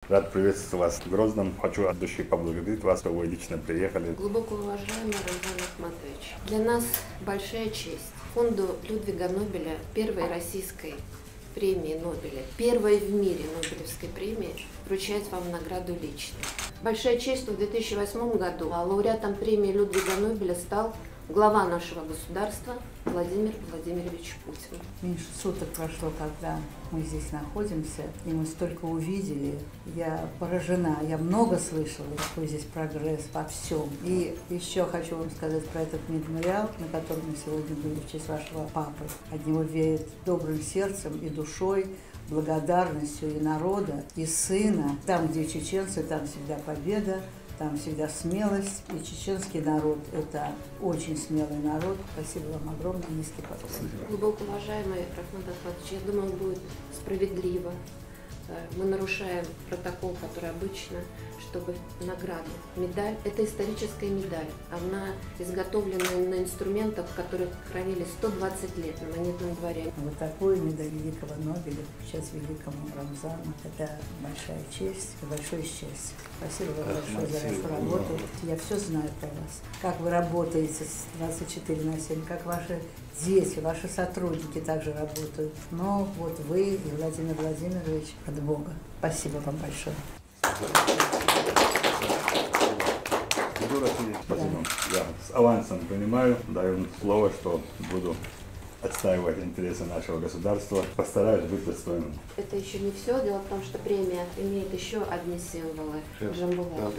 Рад приветствовать вас в Грозном. Хочу от души поблагодарить вас, что вы лично приехали. Глубоко уважаемый Рамзан Ахматович, для нас большая честь. Фонду Людвига Нобеля, первой российской премии Нобеля, первой в мире Нобелевской премии, вручать вам награду лично. Большая честь, что в 2008 году лауреатом премии Людвига Нобеля стал глава нашего государства Владимир Владимирович Путин. Меньше суток прошло, когда мы здесь находимся, и мы столько увидели. Я поражена, я много слышала, какой здесь прогресс во всем. И еще хочу вам сказать про этот мемориал, на котором мы сегодня были в честь вашего папы. От него веет добрым сердцем и душой, благодарностью и народа, и сына. Там, где чеченцы, там всегда победа. Там всегда смелость, и чеченский народ – это очень смелый народ. Спасибо вам огромное, низкий поклон. Глубоко уважаемый Рахмат Ахматович, я думаю, будет справедливо. Мы нарушаем протокол, который обычно, чтобы награда, медаль, это историческая медаль. Она изготовлена на инструментах, которые хранились 120 лет на монетном дворе. Вот такую медаль великого Нобеля, сейчас великому Рамзану, это большая честь и большое счастье. Спасибо вам большое за вашу работу. Я все знаю про вас. Как вы работаете 24/7, как ваши дети, ваши сотрудники также работают. Но вот вы и Владимир Владимирович от Бога. Спасибо вам большое. Спасибо. Я с авансом принимаю, даю слово, что буду отстаивать интересы нашего государства. Постараюсь быть достойным. Это еще не все. Дело в том, что премия имеет еще одни символы. Джамбулат.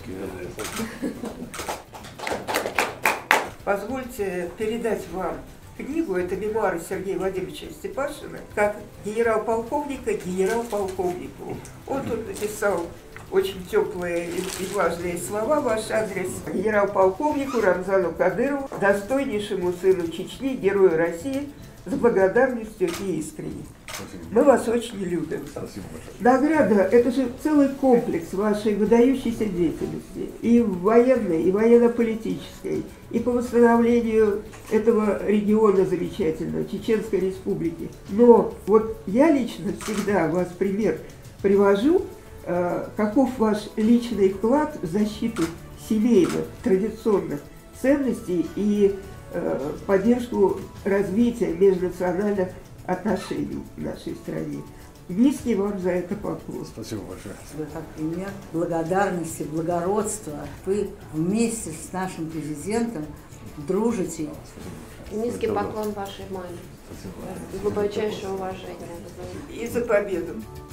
Позвольте передать вам книгу, это мемуары Сергея Владимировича Степашина, как генерал-полковника генерал-полковнику. Он тут написал очень теплые и важные слова в ваш адрес. Генерал-полковнику Рамзану Кадырову, достойнейшему сыну Чечни, герою России, с благодарностью и искренне. Мы вас очень любим. Спасибо большое. Награда – это же целый комплекс вашей выдающейся деятельности. И военной, и военно-политической, и по восстановлению этого региона замечательного, Чеченской Республики. Но вот я лично всегда вас пример привожу, каков ваш личный вклад в защиту семейных, традиционных ценностей и поддержку развития межнациональных отношений в нашей стране. Низкий вам за это поклон. Спасибо большое. Вы как пример благодарности, благородства. Вы вместе с нашим президентом дружите. Низкий поклон вашей маме. Спасибо. Глубочайшее уважение. И за победу.